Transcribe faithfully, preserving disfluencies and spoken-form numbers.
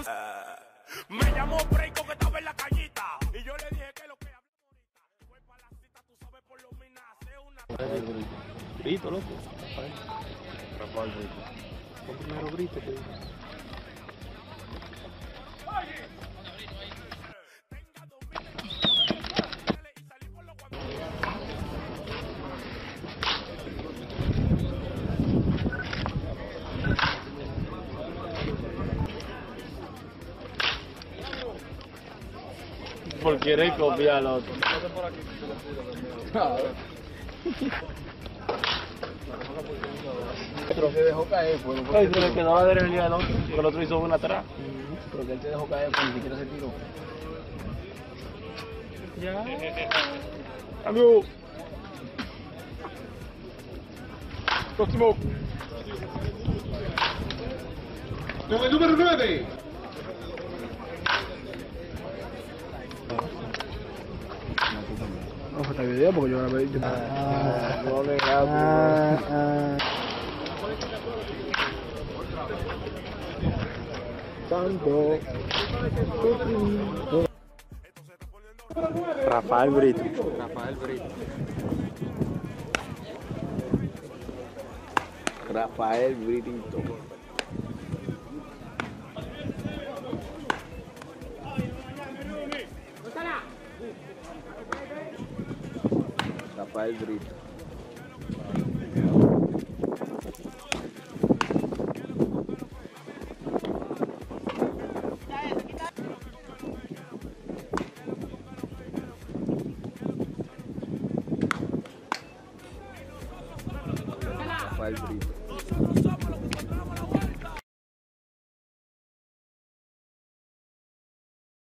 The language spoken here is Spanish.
Me llamó Breito que estaba en la cañita. Y yo le dije que lo que hablamos ahorita fue para la cita, tú sabes, por lo menos hace una. Brito, loco. Rafael Brito. Fue primero Brito que dijo. Por querer copiar al otro. Pero se dejó caer, pues. Ay, se le quedó la derecha del otro, porque el otro hizo una atrás. Pero que él se dejó caer, pues ni siquiera se tiró. Ya. Amigo. Próximo. Con el número nueve. No fue esta video porque yo grabé. Ah, no le grabo. Santo. Rafael Brito. Rafael Brito. Rafael Brito. Rafael Brito.